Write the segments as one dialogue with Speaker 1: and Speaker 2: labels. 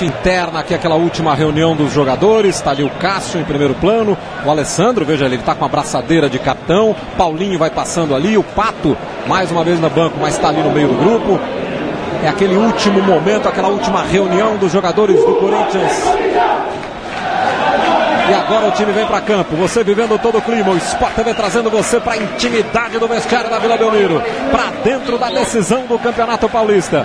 Speaker 1: parte interna aqui, aquela última reunião dos jogadores. Está ali o Cássio em primeiro plano, o Alessandro, veja, ele está com a braçadeira de capitão, Paulinho vai passando ali, o Pato mais uma vez no banco, mas está ali no meio do grupo. É aquele último momento, aquela última reunião dos jogadores do Corinthians. E agora o time vem para campo, você vivendo todo o clima, o Sport TV trazendo você para a intimidade do vestiário da Vila Belmiro, para dentro da decisão do Campeonato Paulista.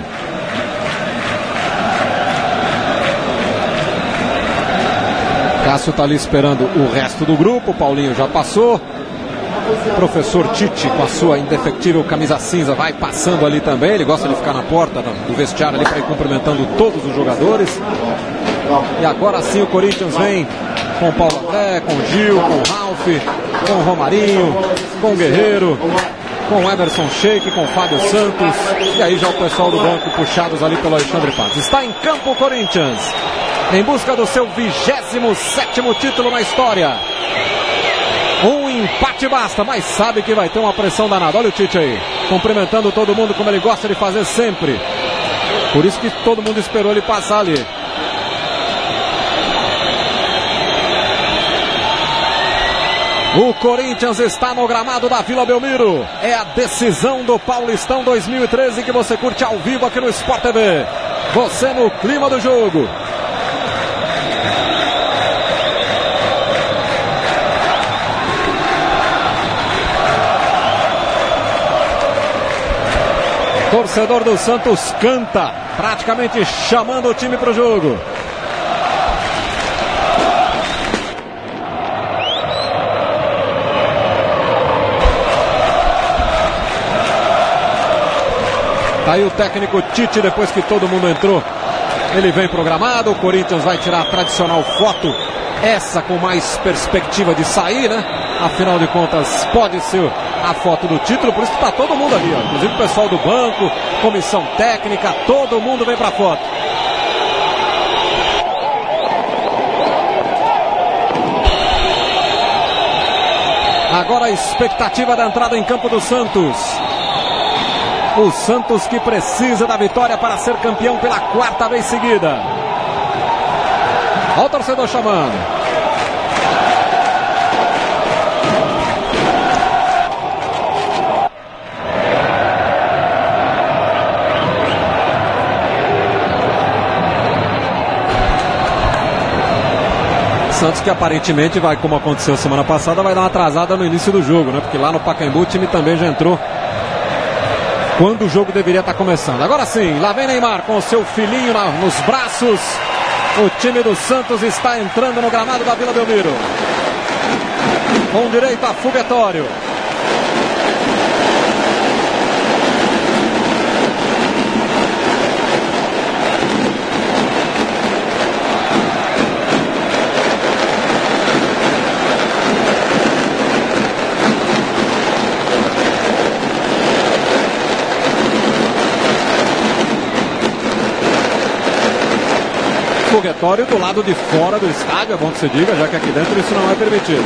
Speaker 1: Cássio está ali esperando o resto do grupo, Paulinho já passou. O professor Tite, com a sua indefectível camisa cinza, vai passando ali também. Ele gosta de ficar na porta do vestiário ali para ir cumprimentando todos os jogadores. E agora sim o Corinthians vem com o Paulo André, com o Gil, com o Ralf, com o Romarinho, com o Guerreiro, com o Emerson Sheik, com o Fábio Santos. E aí já o pessoal do banco puxados ali pelo Alexandre Pato. Está em campo o Corinthians, em busca do seu 27º título na história. Um empate basta, mas sabe que vai ter uma pressão danada. Olha o Tite aí, cumprimentando todo mundo como ele gosta de fazer sempre. Por isso que todo mundo esperou ele passar ali. O Corinthians está no gramado da Vila Belmiro. É a decisão do Paulistão 2013 que você curte ao vivo aqui no Sport TV. Você no clima do jogo. Torcedor do Santos canta, praticamente chamando o time para o jogo. Tá aí o técnico Tite, depois que todo mundo entrou, ele vem programado. O Corinthians vai tirar a tradicional foto, essa com mais perspectiva de sair, né? Afinal de contas, pode ser a foto do título, por isso que tá todo mundo ali, ó. Inclusive o pessoal do banco, comissão técnica, todo mundo vem pra foto. Agora a expectativa da entrada em campo do Santos. O Santos que precisa da vitória para ser campeão pela 4ª vez seguida. Olha o torcedor chamando. Santos que aparentemente vai, como aconteceu semana passada, vai dar uma atrasada no início do jogo, né? Porque lá no Pacaembu o time também já entrou quando o jogo deveria estar começando. Agora sim, lá vem Neymar com o seu filhinho nos braços. O time do Santos está entrando no gramado da Vila Belmiro, com direito a foguetório. Foguetório do lado de fora do estádio, é bom que se diga, já que aqui dentro isso não é permitido.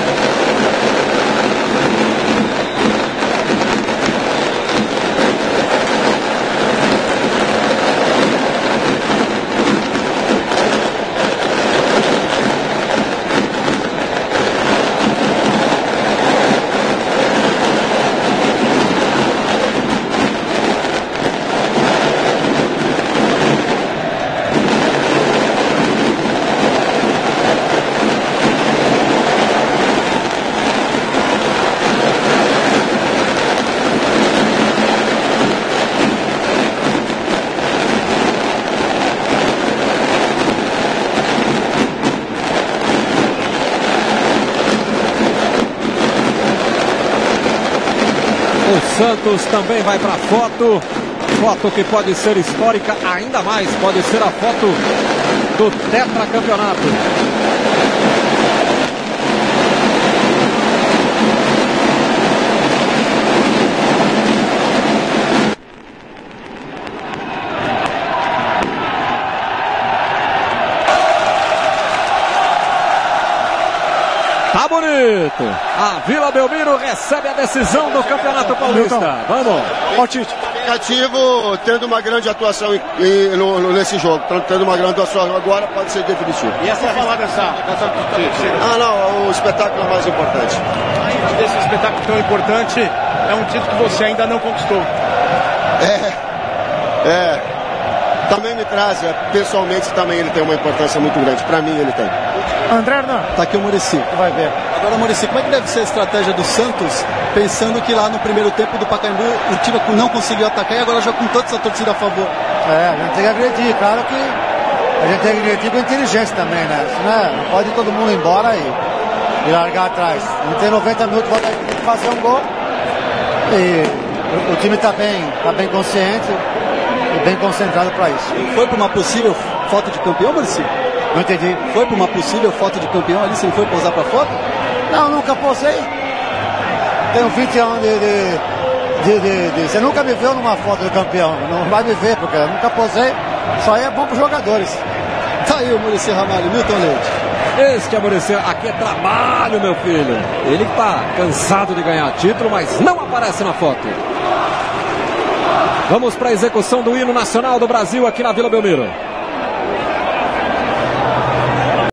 Speaker 1: O Santos também vai para a foto. Foto que pode ser histórica, ainda mais pode ser a foto do tetracampeonato. Tá bonito. A Vila Belmiro recebe a decisão do Campeonato Paulista. Vamos.
Speaker 2: Ó, Tite. significativo, tendo uma grande atuação nesse jogo. Tendo uma grande atuação agora, pode ser definitivo.
Speaker 3: E essa falar dessa
Speaker 2: não, o espetáculo é mais importante.
Speaker 3: Desse espetáculo tão importante, é um título que você ainda não conquistou.
Speaker 2: Também me traz, pessoalmente também ele tem uma importância muito grande. Para mim ele tem.
Speaker 3: André Hernan.
Speaker 4: Tá aqui o Muricy.
Speaker 3: Vai ver.
Speaker 4: Agora, Muricy, como é que deve ser a estratégia do Santos, pensando que lá no primeiro tempo do Pacaembu o time não conseguiu atacar e agora joga com toda essa torcida a favor?
Speaker 5: A gente tem que agredir, claro que a gente tem que agredir com inteligência também, né? Não pode todo mundo ir embora e largar atrás. Não tem 90 minutos para fazer um gol. E o time tá bem consciente e bem concentrado para isso.
Speaker 4: Foi para uma possível foto de campeão, Muricy?
Speaker 5: Não entendi.
Speaker 4: Foi para uma possível foto de campeão ali? Você não foi posar para foto?
Speaker 5: Não, nunca posei. Tenho 20 anos você nunca me viu numa foto de campeão. Não vai me ver, porque eu nunca posei. Isso aí é bom para os jogadores.
Speaker 4: Tá aí o Muricy Ramalho, Milton Leite.
Speaker 1: Este é Muricy, aqui é trabalho, meu filho. Ele que tá cansado de ganhar título, mas não aparece na foto. Vamos para a execução do hino nacional do Brasil aqui na Vila Belmiro.